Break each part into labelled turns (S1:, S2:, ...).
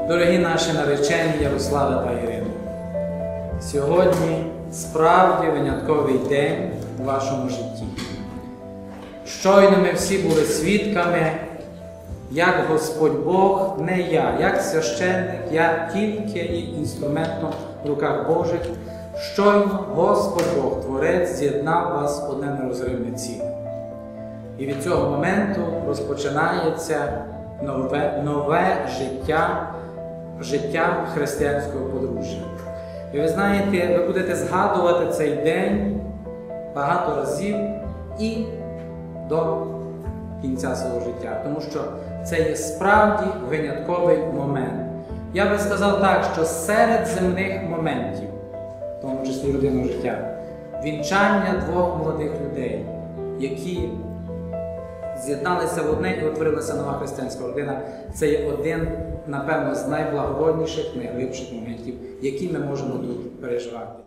S1: Дорогі наші наречені Ярослава та Ірина, сьогодні справді винятковий день у вашому житті. Щойно ми всі були свідками, як Господь Бог, не я, як священник, я тільки є інструментом в руках Божих, щойно Господь Бог, Творець, з'єднав вас в одне нерозривне ціле. І від цього моменту розпочинається нове життя християнського подружжя. І ви знаєте, ви будете згадувати цей день багато разів і до кінця свого життя, тому що це є справді винятковий момент. Я би сказав так, що серед земних моментів, в тому числі родинного життя, вінчання двох молодих людей, які з'єдналися в одне і утворилася нова християнська родина, це є один, напевно, з найблагородніших, найглибших моментів, які ми можемо тут переживати.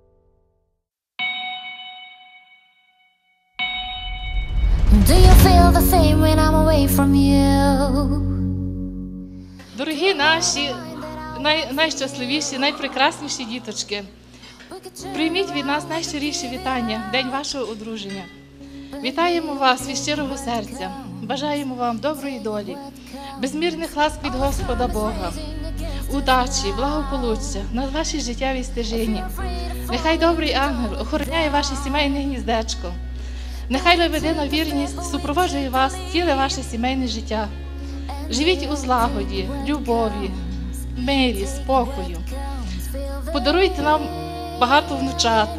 S2: Дорогі наші найщасливіші, найпрекрасніші діточки, прийміть від нас найщиріші вітання в день вашого одруження. Вітаємо вас від щирого серця, бажаємо вам доброї долі, безмірних ласк від Господа Бога, удачі, благополуччя на вашій життєвій стежині. Нехай добрий ангел охороняє ваше сімейне гніздечко. Нехай лебедина вірність супроводжує вас ціле ваше сімейне життя. Живіть у злагоді, любові, мирі, спокою. Подаруйте нам багато внучат.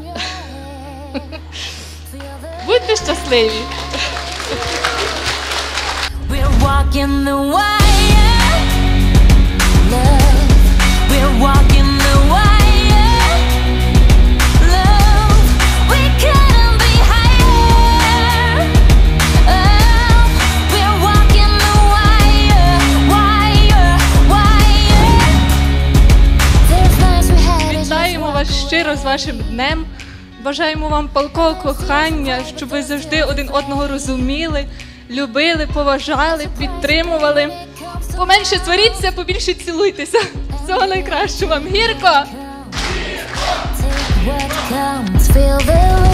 S2: Будьте щасливі! Вітаємо вас щиро з вашим днем. Бажаємо вам палкого кохання, щоб ви завжди один одного розуміли, любили, поважали, підтримували. Поменше сваріться, побільше цілуйтеся. Всього найкращого вам. Гірко!